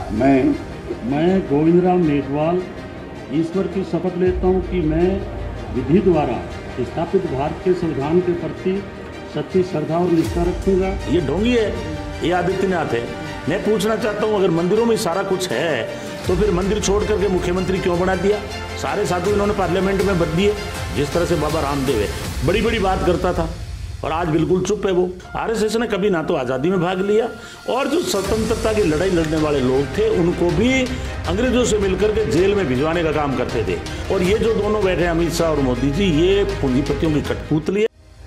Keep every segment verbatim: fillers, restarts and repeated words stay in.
मैं मैं गोविंदराम मेघवाल ईश्वर की शपथ लेता हूँ कि मैं विधि द्वारा स्थापित भारत के संविधान के प्रति सच्ची श्रद्धा और निष्ठा रखूंगा। ये ढोंगी है, ये आदित्यनाथ है। मैं पूछना चाहता हूँ, अगर मंदिरों में सारा कुछ है तो फिर मंदिर छोड़ करके मुख्यमंत्री क्यों बना दिया? सारे साधु इन्होंने पार्लियामेंट में बद दिए। जिस तरह से बाबा रामदेव है, बड़ी बड़ी बात करता था और आज बिल्कुल चुप है वो। आरएसएस ने कभी ना तो आज़ादी में भाग लिया, और जो स्वतंत्रता की लड़ाई लड़ने वाले लोग थे उनको भी अंग्रेजों से मिलकर के जेल में भिजवाने का काम करते थे। और ये जो दोनों बैठे अमित शाह और मोदी जी, ये पूंजीपतियों की कठपुतली है।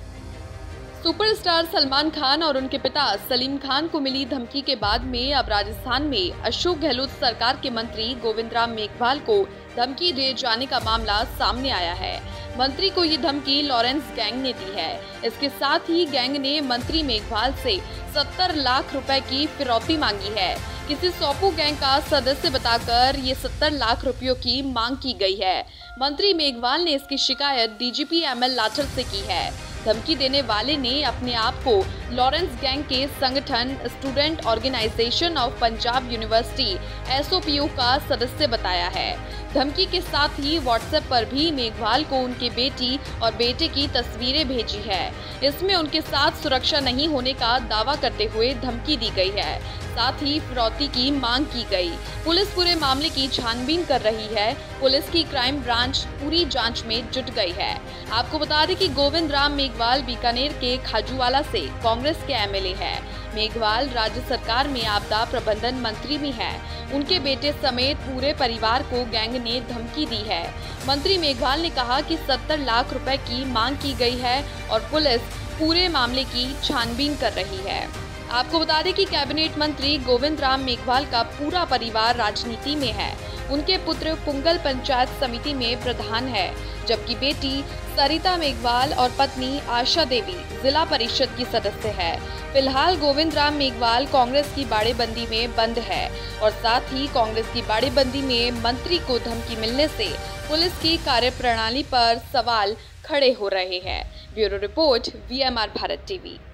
सुपरस्टार सलमान खान और उनके पिता सलीम खान को मिली धमकी के बाद में अब राजस्थान में अशोक गहलोत सरकार के मंत्री गोविंदराम मेघवाल को धमकी दिए जाने का मामला सामने आया है। मंत्री को ये धमकी लॉरेंस गैंग ने दी है। इसके साथ ही गैंग ने मंत्री मेघवाल से सत्तर लाख रुपए की फिरौती मांगी है। किसी सोपू गैंग का सदस्य बताकर ये सत्तर लाख रुपयों की मांग की गई है। मंत्री मेघवाल ने इसकी शिकायत डीजीपी एमएल लाठर से की है। धमकी देने वाले ने अपने आप को लॉरेंस गैंग के संगठन student organisation of Punjab university SOPU का सदस्य बताया है। धमकी के साथ ही व्हाट्सएप पर भी मेघवाल को उनके बेटी और बेटे की तस्वीरें भेजी है। इसमें उनके साथ सुरक्षा नहीं होने का दावा करते हुए धमकी दी गई है। साथ ही फिरौती की मांग की गई। पुलिस पूरे मामले की छानबीन कर रही है। पुलिस की क्राइम ब्रांच पूरी जांच में जुट गई है। आपको बता दें कि गोविंदराम मेघवाल बीकानेर के खाजूवाला से कांग्रेस के एमएलए है। मेघवाल राज्य सरकार में आपदा प्रबंधन मंत्री भी हैं। उनके बेटे समेत पूरे परिवार को गैंग ने धमकी दी है। मंत्री मेघवाल ने कहा कि सत्तर लाख रुपए की मांग की गई है और पुलिस पूरे मामले की छानबीन कर रही है। आपको बता दें कि कैबिनेट मंत्री गोविंदराम मेघवाल का पूरा परिवार राजनीति में है। उनके पुत्र पुंगल पंचायत समिति में प्रधान है, जबकि बेटी सरिता मेघवाल और पत्नी आशा देवी जिला परिषद की सदस्य है। फिलहाल गोविंदराम मेघवाल कांग्रेस की बाड़ेबंदी में बंद है और साथ ही कांग्रेस की बाड़ेबंदी में मंत्री को धमकी मिलने से पुलिस की कार्यप्रणाली पर सवाल खड़े हो रहे हैं। Bureau report VMR Bharat TV.